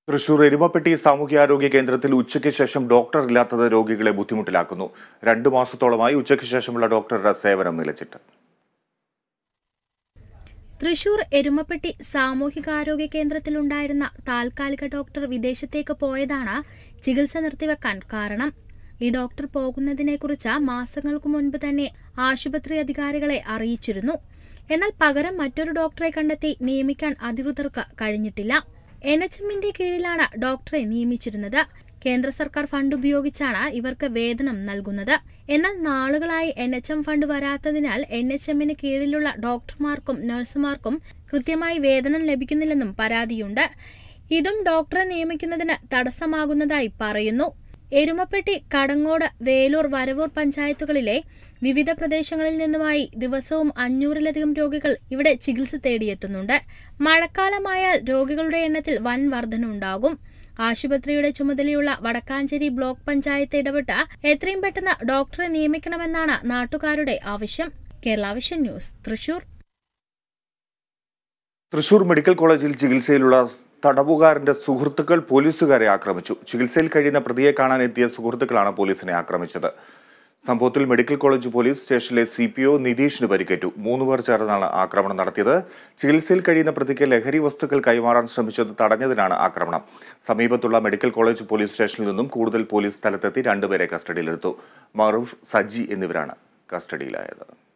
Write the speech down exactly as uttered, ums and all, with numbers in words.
തൃശൂർ എരുമപ്പെട്ടി സാമൂഹ്യാരോഗ്യ കേന്ദ്രത്തിൽ ഉച്ചയ്ക്ക് ശേഷം ഡോക്ടർ ഇല്ലാത്തത് രോഗികളെ ബുദ്ധിമുട്ടിലാക്കുന്നു. രണ്ടു മാസത്തോളമായി ഉച്ചയ്ക്ക് ശേഷമുള്ള ഡോക്ടറുടെ സേവനം നിലച്ചിട്ട്. തൃശൂർ എരുമപ്പെട്ടി സാമൂഹികാരോഗ്യ കേന്ദ്രത്തിലുണ്ടായിരുന്ന താൽക്കാലിക ഡോക്ടർ വിദേശത്തേക്ക് പോയതാണ് ചികിത്സ നിർത്തിവെക്കാൻ കാരണം. ഈ ഡോക്ടർ പോകുന്നതിനെക്കുറിച്ച് മാസങ്ങൾക്ക് മുൻപ് തന്നെ ആശുപത്രി അധികാരികളെ അറിയിച്ചിരുന്നു. എന്നാൽ പകരം മറ്റൊരു ഡോക്ടറെ കണ്ടെത്തി നിയമിക്കാൻ അധികൃതർക്ക് കഴിഞ്ഞിട്ടില്ല. എൻ എച്ച് എമ്മിന്റെ കീഴിലാണ് ഡോക്ടറെ നിയമിച്ചിരുന്നത്. കേന്ദ്ര സർക്കാർ ഫണ്ട് ഉപയോഗിച്ചാണ് ഇവർക്ക് വേതനം നൽകുന്നത്. എന്നാൽ നാളുകളായി എൻ എച്ച് എം ഫണ്ട് വരാത്തതിനാൽ എൻ എച്ച് എമ്മിന് കീഴിലുള്ള ഡോക്ടർമാർക്കും നഴ്സുമാർക്കും കൃത്യമായി വേതനം ലഭിക്കുന്നില്ലെന്നും പരാതിയുണ്ട്. ഇതും ഡോക്ടറെ നിയമിക്കുന്നതിന് തടസ്സമാകുന്നതായി പറയുന്നു. എരുമപ്പെട്ടി, കടങ്ങോട്, വേലൂർ, വരവൂർ പഞ്ചായത്തുകളിലെ വിവിധ പ്രദേശങ്ങളിൽ നിന്നുമായി ദിവസവും അഞ്ഞൂറിലധികം രോഗികൾ ഇവിടെ ചികിത്സ തേടിയെത്തുന്നുണ്ട്. മഴക്കാലമായാൽ രോഗികളുടെ എണ്ണത്തിൽ വൻ വർധനയുണ്ടാകും. ആശുപത്രിയുടെ ചുമതലയുള്ള വടക്കാഞ്ചേരി ബ്ലോക്ക് പഞ്ചായത്ത് ഇടപെട്ട് എത്രയും പെട്ടെന്ന് ഡോക്ടറെ നിയമിക്കണമെന്നാണ് നാട്ടുകാരുടെ ആവശ്യം. Kerala vision news, Thrissur. Thrissur medical കോളേജിൽ ചികിത്സയിലുള്ള തടവുകാരന്റെ സുഹൃത്തുക്കൾ പോലീസുകാരെ ആക്രമിച്ചു. ചികിത്സയിൽ കഴിയുന്ന പ്രതിയെ കാണാൻ എത്തിയ സുഹൃത്തുക്കളാണ് പോലീസിനെ ആക്രമിച്ചത്. സംഭവത്തിൽ മെഡിക്കൽ കോളേജ് പോലീസ് സ്റ്റേഷനിലെ സി പി ഒ നിതീഷിന് പരിക്കേറ്റു. മൂന്ന് പേർ ചേർന്നാണ് ആക്രമണം നടത്തിയത്. ചികിത്സയിൽ കഴിയുന്ന പ്രതിക്ക് ലഹരി വസ്തുക്കൾ കൈമാറാൻ ശ്രമിച്ചത് തടഞ്ഞതിനാണ് ആക്രമണം. സമീപത്തുള്ള മെഡിക്കൽ കോളേജ് പോലീസ് സ്റ്റേഷനിൽ നിന്നും കൂടുതൽ പോലീസ് സ്ഥലത്തെത്തി രണ്ടുപേരെ കസ്റ്റഡിയിലെടുത്തു. മറൂഫ്, സജി എന്നിവരാണ് കസ്റ്റഡിയിലായത്.